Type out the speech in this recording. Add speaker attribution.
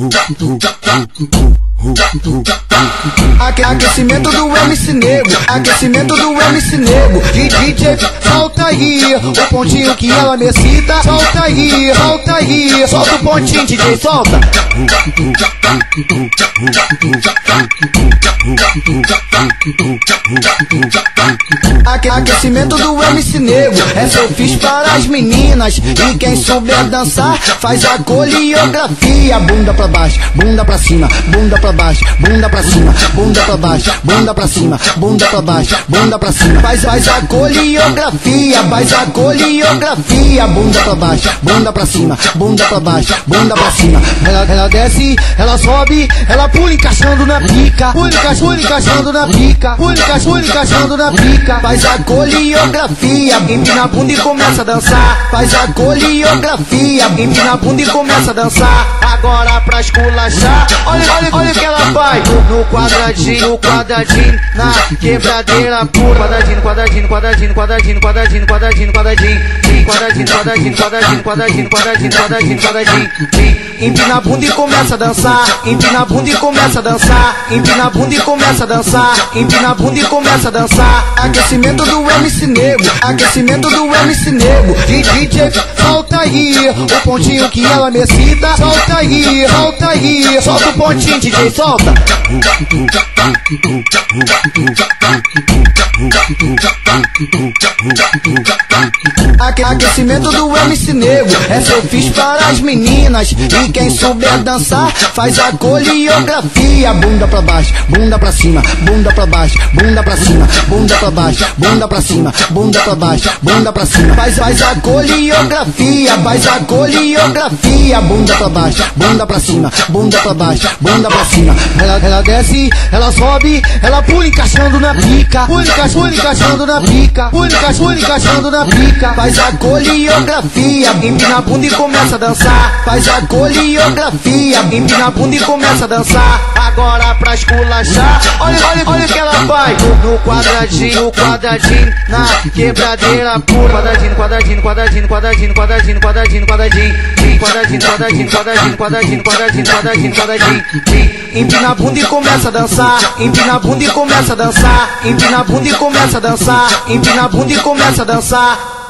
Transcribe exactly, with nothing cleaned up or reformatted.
Speaker 1: Aquecimento do M C Nego, aquecimento do M C Nego. D J, solta aí o pontinho que ela necessita. Solta aí, solta aí, solta o pontinho, D J, solta. Aquecimento do M C Nego, essa eu fiz para as meninas. E quem souber dançar, faz a coreografia. Bunda pra baixo, bunda pra cima, bunda pra baixo, bunda pra cima, bunda pra baixo, bunda pra cima, bunda pra baixo, bunda pra cima. Faz, faz a coreografia, faz a coreografia. Bunda pra baixo, bunda pra cima, bunda pra baixo, bunda pra cima. Ela, ela desce, ela sobe, ela pula encaixando na pica. Pula, pula encaixando na pica. Pula, pula encaixando na pica. Faz a coreografia, empina a bunda e começa a dançar. Faz a coreografia, empina a bunda e começa a dançar. Agora pra esculachar, olha, olha, olha o que ela faz. No quadradinho, no quadradinho, na quebradeira pura. Quadradinho, quadradinho, quadradinho, quadradinho, quadradinho, quadradinho, quadradinho, quadradinho, quadradinho, quadradinho, quadradinho, quadradinho, quadradinho, quadradinho. Empina a bunda e começa a dançar. Empina a bunda e começa a dançar. Empina a bunda e começa a dançar. Empina a bunda e começa a dançar. Aquecimento do M C Nego, aquecimento do M C Nego. D J, solta aí o pontinho que ela necessita. Solta aí, solta aí, solta o pontinho, D J, solta. Aquecimento do M C Nego, essa eu fiz para as meninas. E quem souber dançar, faz a coreografia. Bunda pra baixo, bunda pra cima, bunda pra baixo, bunda pra cima, bunda pra baixo, bunda pra cima, bunda pra baixo, bunda pra cima. Faz, faz a coreografia, faz a coreografia. Bunda pra baixo, bunda pra cima, bunda pra baixo, bunda pra cima. Ela, ela desce, ela sobe, ela pula encaixando na pica. Pula, pula encaixando na pica. Pula, pula encaixando na pica. Faz a coreografia, empina a bunda e começa a dançar. Faz a coreografia, empina a bunda e começa a dançar. Agora pra esculachar, olha, olha, olha o que ela faz. No quadradinho, no quadradinho, na quebradeira pura. Quadradinho, quadradinho, quadradinho, quadradinho, quadradinho, quadradinho, quadradinho, quadradinho, quadradinho, quadradinho, quadradinho, quadradinho, quadradinho, quadradinho. Empina a bunda e começa a dançar. Empina a bunda e começa a dançar. Empina a bunda e começa a dançar. Empina a bunda e começa a dançar.